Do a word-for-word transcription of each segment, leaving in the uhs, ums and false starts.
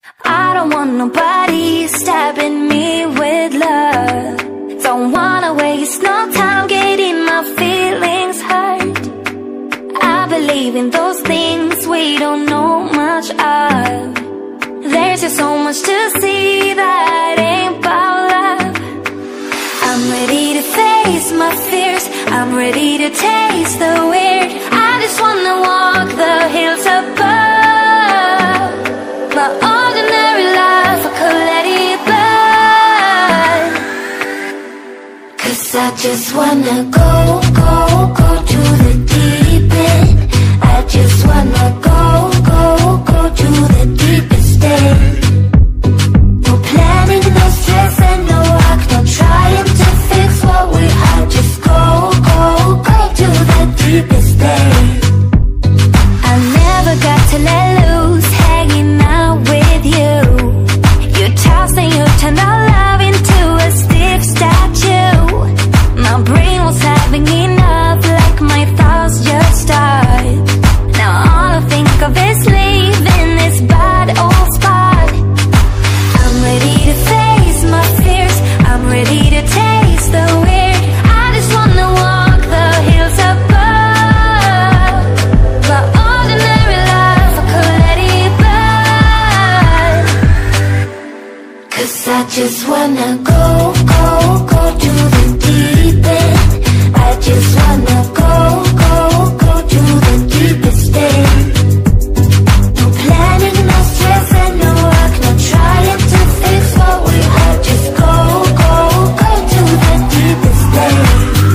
I don't want nobody stabbing me with love. Don't wanna waste no time getting my feelings hurt. I believe in those things we don't know much of. There's just so much to see that ain't about love. I'm ready to face my fears, I'm ready to taste the weird. I just wanna walk the hills above. My ordinary life, I could let it burn. Cause I just wanna go, go, go to the deep end. I just wanna go, go, go to the deepest end. No planning, no stress and no work, no trying to fix what we had. Just go, go, go to the deepest end. I never got to let loose, hanging out with you. You tossed and you turned our love into a stiff statue. My brain was having enough, like my thoughts just stopped. Now all I think of is leaving this bad old spot. I'm ready to face my fears, I'm ready to taste the weird. I just wanna walk the hills above. My ordinary life, I could let it burn. Cause I just wanna go, go, go to the deep end. I just wanna go, go, go to the deepest end. No planning, no stress and no work, no trying to fix what we had. Just go, go, go to the deepest end.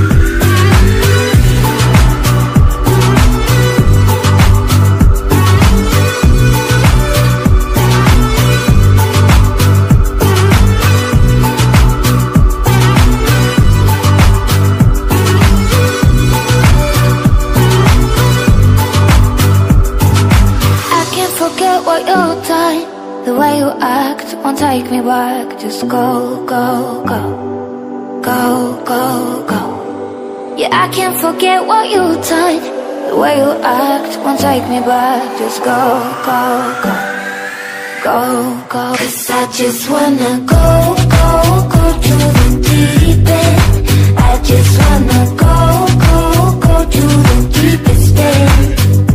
Forget what you've done. The way you act won't take me back. Just go, go, go. Go, go, go. Yeah, I can't forget what you've done. The way you act won't take me back. Just go, go, go. Go, go. Cause I just wanna go, go, go to the deep end. I just wanna go, go, go to the deepest end.